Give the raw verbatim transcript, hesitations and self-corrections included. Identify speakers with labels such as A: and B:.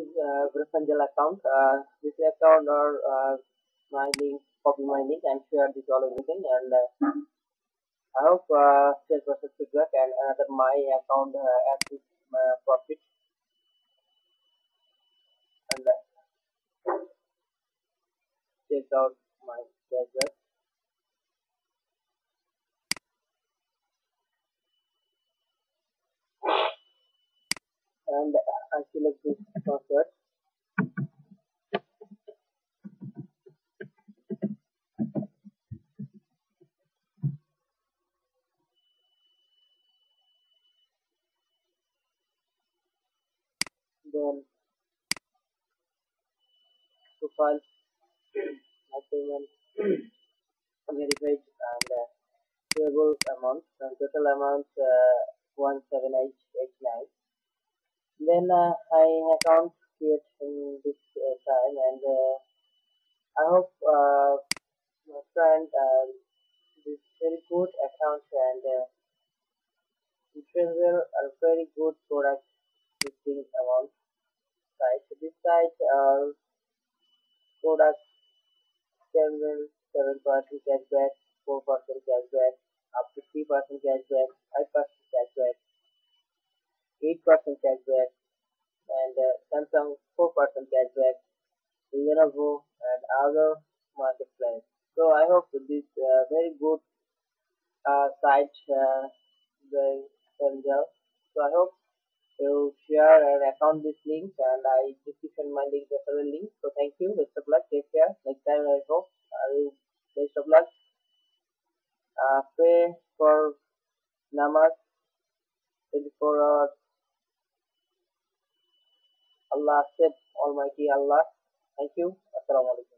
A: uh, Befrugal account. Uh, this account or uh, my link, copy my link and share this all everything. And uh, I hope uh, sales process feedback and another my account uh, at this uh, profit and uh, check out my schedule. And I select this password. Then profile, my payment, verified and uh, payable amount and total amount uh, one seven eight eight nine. Then uh, I account create in this uh, time and uh, I hope uh, my friend uh, this very good account and uh, Befrugal a very good product listing amount site. So this site uh, product seven seven percent cashback, four percent cashback, up to three percent cashback, five percent cashback, eight percent cashback, and uh, Samsung four percent cashback, Lenovo, and other marketplace. So I hope this uh, very good uh, site uh, the Corel. So I hope you share and account this link and I description my link referral link. So thank you. Best of luck. Take care. Next time I hope I will best of luck. Uh, pray for namaz twenty-four hours. Allah accept Almighty Allah. Thank you. Assalamu Alaikum.